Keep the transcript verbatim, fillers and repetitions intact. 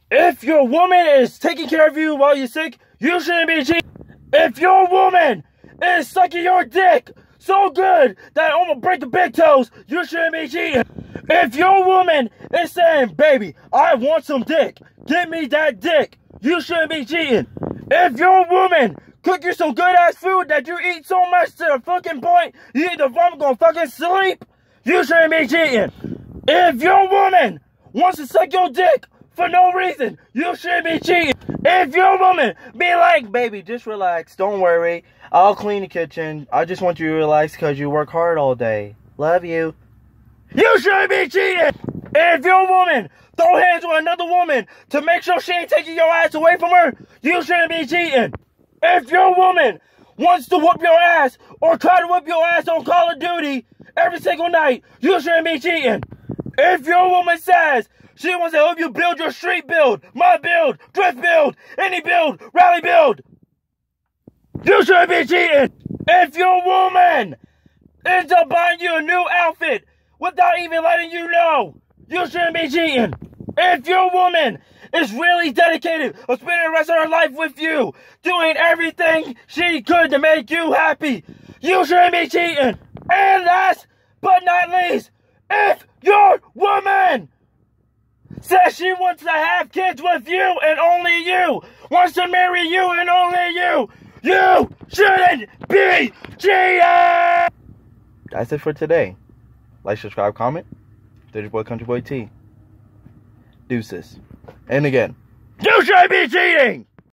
If your woman is taking care of you while you're sick, you shouldn't be cheating. If your woman is sucking your dick so good that I'm gonna break the big toes, you shouldn't be cheating. If your woman is saying, baby, I want some dick, give me that dick, you shouldn't be cheating. If your woman cook you some good ass food that you eat so much to the fucking point you either vomit gonna fucking sleep, you shouldn't be cheating. If your woman wants to suck your dick for no reason, you shouldn't be cheating. If your woman be like, baby, just relax, don't worry, I'll clean the kitchen, I just want you to relax because you work hard all day, love you, you shouldn't be cheating. If your woman throw hands with another woman to make sure she ain't taking your ass away from her, you shouldn't be cheating. If your woman wants to whoop your ass or try to whoop your ass on Call of Duty every single night, you shouldn't be cheating. If your woman says she wants to help you build your street build, my build, drift build, any build, rally build, you shouldn't be cheating. If your woman ends up buying you a new outfit without even letting you know, you shouldn't be cheating. If your woman is really dedicated of spending the rest of her life with you, doing everything she could to make you happy, you shouldn't be cheating. And last but not least, if your woman says she wants to have kids with you and only you, wants to marry you and only you, you shouldn't be cheating! That's it for today. Like, subscribe, comment. This your boy Country Boy T. Deuces. And again, you shouldn't be cheating!